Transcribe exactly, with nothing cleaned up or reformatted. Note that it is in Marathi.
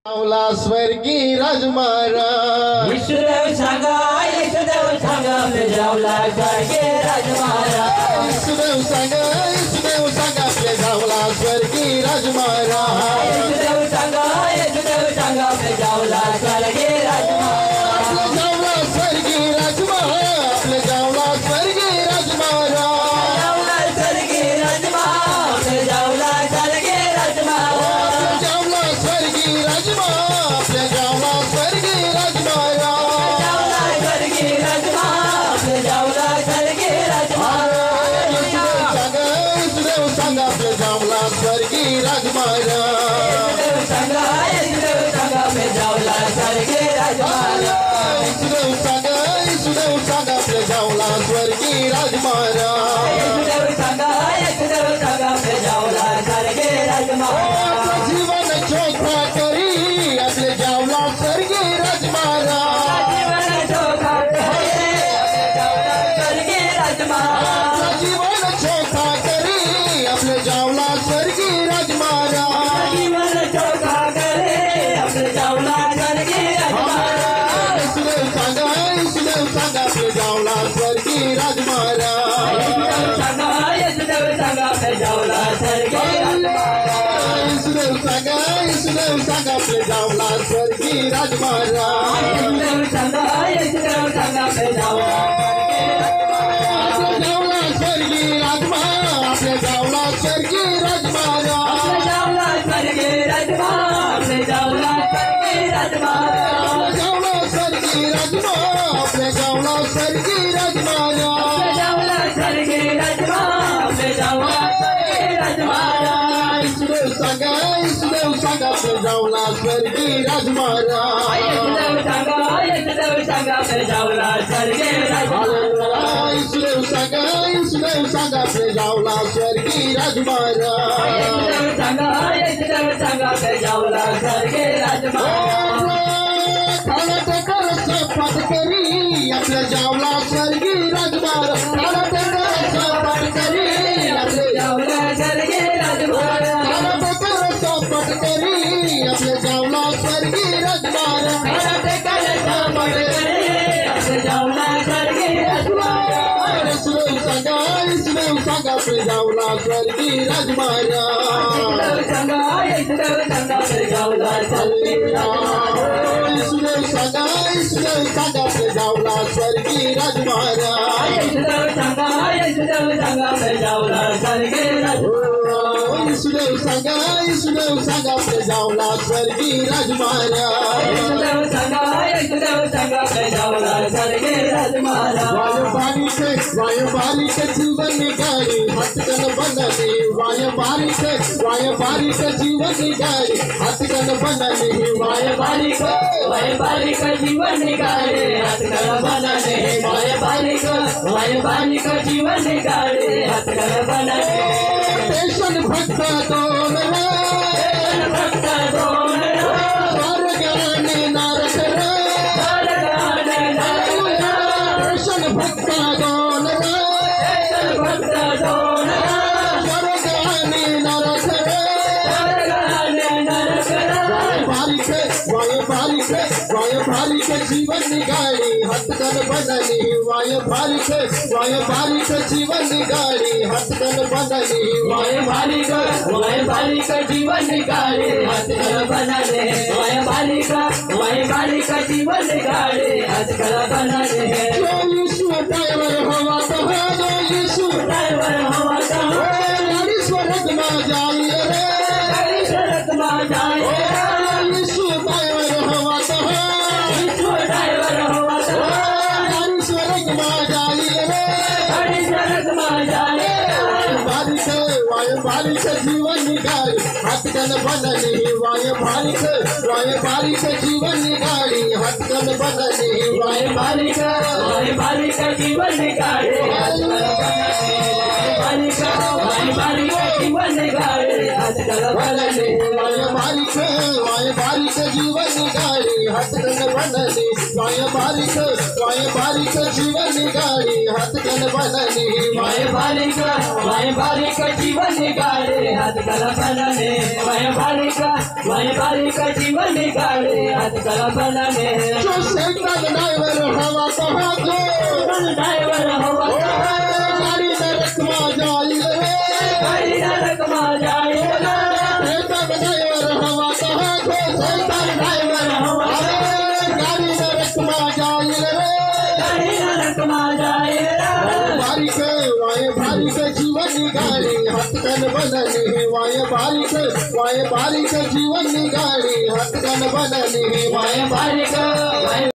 आवला स्वर्गी राजमारा ईश्वर सांगा ईश्वर सांगा आपले जावला स्वर्गी राजमारा ईश्वर सांगा ईश्वर सांगा आपले जावला स्वर्गी राजमारा ईश्वर सांगा ईश्वर सांगा आपले जावला स्वर्गी राजमारा आपले जावला स्वर्गी राजमारा आपले जावला स्वर्गी राजमारा जावला स्वर्गी राजमारा आपले जावला स्वर्गी राजमारा जावला स्वर्गी राजमारा आपले जावला स्वर्गी राजमारा जावला स्वर्गी राजमारा आपले जावला स्वर्गी राजमारा सांगा ईश्वर सांगा आपले जावला स्वर्गी राजमारा सांगा ईश्वर सांगा आपले जावला स्वर्गी राजमारा ईश्वर सांगा ईश्वर सांगा आपले जावला स्वर्गी राजमारा ईश्वर सांगा ईश्वर सांगा आपले जावला स्वर्गी राजमारा जीवन चोखा करी आपले जावला स्वर्गी राजमारा जीवन चोखा करे स्वर्गी राजमारा जीवन चोखा करी आपले जावला स्वर्गी राजमारा जीवन चोखा करे आपले जावला स्वर्गी राजमारा ईश्वर सांगा ईश्वर सांगा आपले जावला स्वर्गी राजमारा ईश्वर सांगा ईश्वर सांगा आपले जावला स्वर्गी राजमारा ईश्वर सांगा ईश्वर सांगा आपले जावला स्वर्गी राजमारा ईश्वर सांगा ईश्वर सांगा आपले जावला आपले जावला स्वर्गी राजमारा आपले जावला स्वर्गी राजमारा जावला स्वर्गी राजमारा आपले जावला स्वर्गी राजमारा जावला स्वर्गी राजमारा आपले जावला स्वर्गी राजमारा जावला स्वर्गी राजमारा आपले जावला स्वर्गी राजमारा ईश्वर सांगा ईश्वर सांगा आपले जावला स्वर्गी राजमारा ईश्वर सांगा ईश्वर सांगा आपले जावला स्वर्गी राजमारा ईश्वर सांगा ईश्वर सांगा आपले जावला स्वर्गी राजमारा ईश्वर सांगा ईश्वर सांगा आपले जावला स्वर्गी राजमारा काला टकर सपाट करी आपले जावला स्वर्गी राजमारा काला टकर सपाट करी आपले जावला स्वर्गी राजमारा काला टकर सपाट करी आपले जावला स्वर्गी राजमारा मराठे काळाचा पडकरी आपले जावला स्वर्गी राजमारा ईश्वर सांगा ईश्वर सांगा आपले जावला स्वर्गी राजमारा ईश्वर सांगा ईश्वर सांगा आपले जावला स्वर्गी राजमारा ईश्वर सांगा ईश्वर सांगा आपले जावला स्वर्गी राजमारा ईश्वर सांगा ईश्वर सांगा आपले जावला स्वर्गी राजमारा ईश्वर सांगा ईश्वर सांगा आपले जावला स्वर्गी राजमारा ईश्वर सांगा ईश्वर सांगा आपले जावला स्वर्गी राजमारा वायु के वायु के जीवन निगारी हथकन बनने वायु के वायु के जीवन निगारी हथकन बनने वाय बालिक वाय बालिक जीवन निकाले हातकला बनाने वाय बालिक वाय बालिक जीवन निकाले हातकला बनाने स्टेशन भक्त दोन भक्त दोन स्वर्गाने नरक स्टेशन भक्त दोन भक्त दोन स्वर्गाने नरक बारिश वायु बारिश वायु बारिश जीवन निगाड़ी हथकन बननी वायु बारिश वायु बारिश जीवन निगाड़ी हथकन बननी वाय बालिक वाय बालिक जीवन निकाले हातकला बनाने वाय बालिक वाय बालिक जीवन निकाले हातकला बनाने जो यीशु ड्राइवर हवा तो है जो यीशु ड्राइवर हवा का गाड़ी स्वर्ग में जाइए रे गाड़ी सड़क में जाए यीशु ड्राइवर हवा तो है विश्व ड्राइवर हवा का गाड़ी स्वर्ग में जाइए रे गाड़ी सड़क में जाए बारिश वायु बारिश जीवन निकाली हथकन बननी वायु बारिश वायु बारिश जीवन निकाली हथकन बननी वाय बालिक वाय बालिक जीवन निकाले हातकला बनाने बालिक वाय बालिक जीवन निकाले हातकला बनाने वायु बारिश वायु बारिश जीवन निकाली हाथ कन बननी वाय बारिक वाय बारिक जीवन गाड़ी हाथ कन बननी वाय बारिक वाय बारिक जीवन गाड़े हाथ कल बनने वाय बारिक वाय बारिक जीवन गाड़े हाथ कल बनने जो शैतान ड्राइवर हवा कहाँ जो ड्राइवर हवा गाड़ी नरक में जाई रे गाड़ी नरक में जाई शैतान ड्राइवर हवा कहाँ जो शैतान ड्राइवर हवा गाड़ी नरक में जाई रे गाड़ी नरक में जाई बारिक वाय बारिक जीवन गाड़ी हाथ कन बननी वाय बारिक वाय बारिक जीवन गाड़ी हाथ कन बननी वाय बारिक वाय